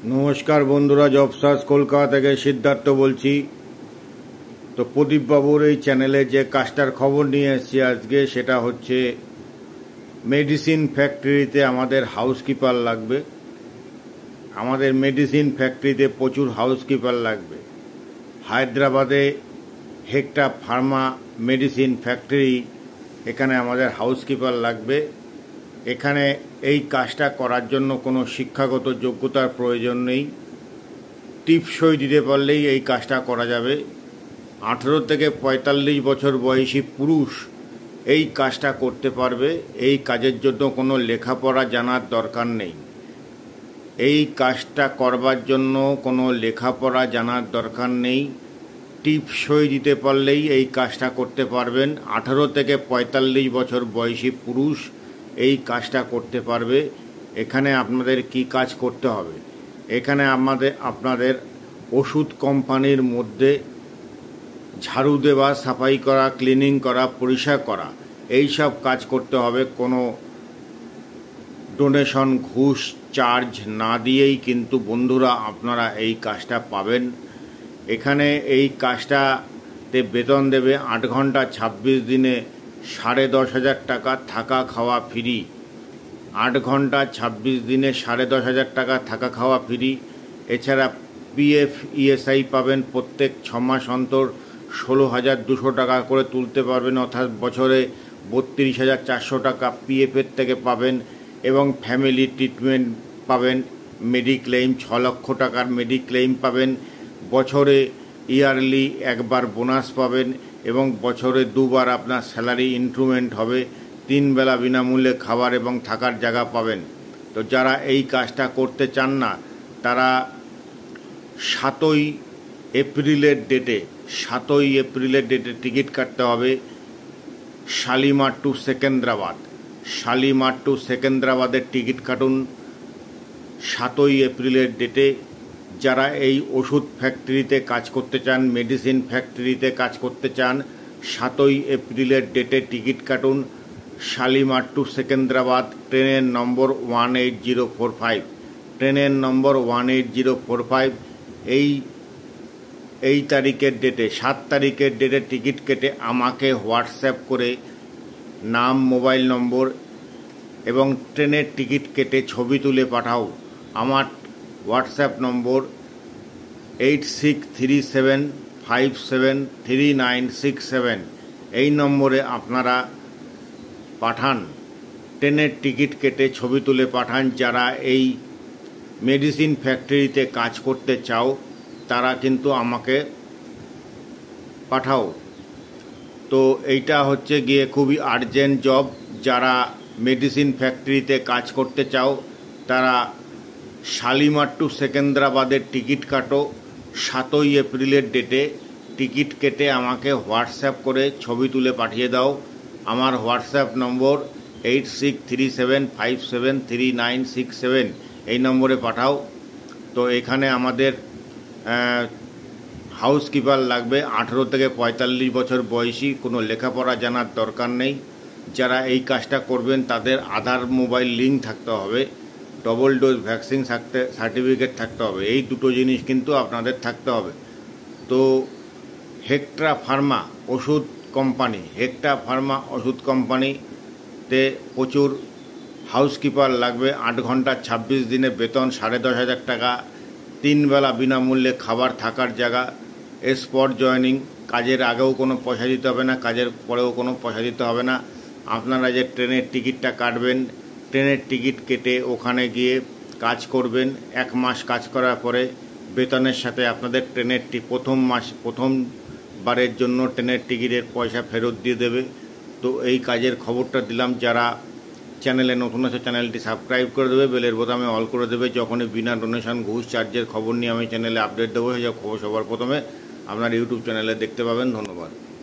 নমস্কার বন্ধুরা, job search Kolkata থেকে সিদ্ধার্থ বলছি। তো প্রদীপ বাবুর এই চ্যানেলে যে কাজটার খবর নিয়ে এসেছি আজকে, সেটা হচ্ছে মেডিসিন ফ্যাক্টরিতে আমাদের হাউসকিপার লাগবে। আমাদের মেডিসিন ফ্যাক্টরিতে প্রচুর হাউসকিপার লাগবে। হায়দ্রাবাদে হেক্টা ফার্মা মেডিসিন ফ্যাক্টরি, এখানে আমাদের হাউসকিপার লাগবে। এখানে এই কাজটা করার জন্য কোনো শিক্ষাগত যোগ্যতার প্রয়োজন নেই। টিপসই দিতে পারলেই এই কাজটা করা যাবে। 18 থেকে 45 বছর বয়সী পুরুষ এই কাজটা করতে পারবে। এই কাজের জন্য কোনো লেখাপড়া জানার দরকার নেই। এই কাজটা করবার জন্য কোনো লেখাপড়া জানার দরকার নেই। টিপসই দিতে পারলেই এই কাজটা করতে পারবেন। 18 থেকে 45 বছর বয়সী পুরুষ এই কাজটা করতে পারবে। এখানে আপনাদের কি কাজ করতে হবে? এখানে আপনাদের ওষুধ কোম্পানির মধ্যে ঝাড়ু দেওয়া, সাফাই করা, ক্লিনিং করা, পরিষ্কার করা, এই সব কাজ করতে হবে। কোনো ডোনেশন, ঘুষ, চার্জ না দিয়েই কিন্তু বন্ধুরা আপনারা এই কাজটা পাবেন। এখানে এই কাজটাতে বেতন দেবে 8 ঘন্টা 26 দিনে 10,500 টাকা, থাকা খাওয়া ফ্রি। 8 ঘন্টা 26 দিনে 10,500 টাকা, থাকা খাওয়া ফ্রি। এছাড়া পিএফ, ইএসআই পাবেন। প্রত্যেক 6 মাস অন্তর 16,200 টাকা করে তুলতে পারবেন, অর্থাৎ বছরে 32,400 টাকা পিএফের থেকে পাবেন। এবং ফ্যামিলি ট্রিটমেন্ট পাবেন, মেডিক্লেইম 6 লক্ষ টাকার মেডিক্লেইম পাবেন। বছরে ইয়ারলি একবার বোনাস পাবেন এবং বছরে 2 বার আপনার স্যালারি ইনক্রিমেন্ট হবে। 3 বেলা বিনামূল্যে খাবার এবং থাকার জায়গা পাবেন। তো যারা এই কাজটা করতে চান না, তারা 7ই এপ্রিলের ডেটে টিকিট কাটতে হবে। শালিমার টু সেকেন্দ্রাবাদের টিকিট কাটুন 7ই এপ্রিলের ডেটে। যারা এই ওষুধ ফ্যাক্টরিতে কাজ করতে চান, মেডিসিন ফ্যাক্টরিতে কাজ করতে চান, 7ই এপ্রিলের ডেটে টিকিট কাটুন। শালিমার টু সেকেন্দ্রাবাদ, ট্রেনের নম্বর 18045, ট্রেনের নম্বর 18045। এই তারিখের ডেটে, 7 তারিখের ডেটে টিকিট কেটে আমাকে হোয়াটসঅ্যাপ করে নাম, মোবাইল নম্বর এবং ট্রেনের টিকিট কেটে ছবি তুলে পাঠাও। আমার হোয়াটসঅ্যাপ নম্বর 8637573967। এই নম্বরে আপনারা পাঠান, ট্রেনের টিকিট কেটে ছবি তুলে পাঠান। যারা এই মেডিসিন ফ্যাক্টরিতে কাজ করতে চাও, তারা কিন্তু আমাকে পাঠাও। তো এইটা হচ্ছে গিয়ে খুবই আর্জেন্ট জব। যারা মেডিসিন ফ্যাক্টরিতে কাজ করতে চাও, তারা শালিমার টু সেকেন্দ্রাবাদের টিকিট কাটো 7ই এপ্রিলের ডেটে। টিকিট কেটে আমাকে হোয়াটসঅ্যাপ করে ছবি তুলে পাঠিয়ে দাও। আমার হোয়াটসঅ্যাপ নম্বর 8637573967, এই নম্বরে পাঠাও। তো এখানে আমাদের হাউসকিপার লাগবে 18 থেকে 45 বছর বয়সী, কোনো লেখাপড়া জানার দরকার নেই। যারা এই কাজটা করবেন তাদের আধার মোবাইল লিঙ্ক থাকতে হবে, ডবল ডোজ ভ্যাকসিন সার্টিফিকেট থাকতে হবে। এই দুটো জিনিস কিন্তু আপনাদের থাকতে হবে। তো হেক্টা ফার্মা ওষুধ কোম্পানিতে প্রচুর হাউসকিপার লাগবে। 8 ঘন্টা 26 দিনে বেতন 10,500 টাকা, 3 বেলা বিনামূল্যে খাবার, থাকার জায়গা। স্পট জয়েনিং, কাজের আগেও কোনো পয়সা দিতে হবে না, কাজের পরেও কোনো পয়সা দিতে হবে না। আপনারা যে ট্রেনের টিকিটটা কাটবেন, ট্রেনের টিকিট কেটে ওখানে গিয়ে কাজ করবেন। 1 মাস কাজ করার পরে বেতনের সাথে আপনাদের ট্রেনের প্রথমবারের জন্য ট্রেনের টিকিটের পয়সা ফেরত দিয়ে দেবে। তো এই কাজের খবরটা দিলাম। যারা চ্যানেলে নতুন আছে, চ্যানেলটি সাবস্ক্রাইব করে দেবে, বেলের বোতামে অল করে দেবে। যখনই বিনা ডোনেশন, ঘুষ, চার্জের খবর নিয়ে আমি চ্যানেলে আপডেট দেবো, সেই খবর সবার প্রথমে আপনার ইউটিউব চ্যানেলে দেখতে পাবেন। ধন্যবাদ।